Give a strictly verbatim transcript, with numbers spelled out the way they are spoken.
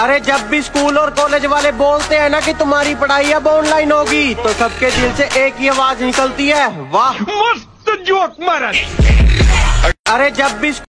अरे जब भी स्कूल और कॉलेज वाले बोलते हैं ना कि तुम्हारी पढ़ाई अब ऑनलाइन होगी, तो सबके दिल से एक ही आवाज निकलती है, वाह मस्त जोक मारा। अरे जब भी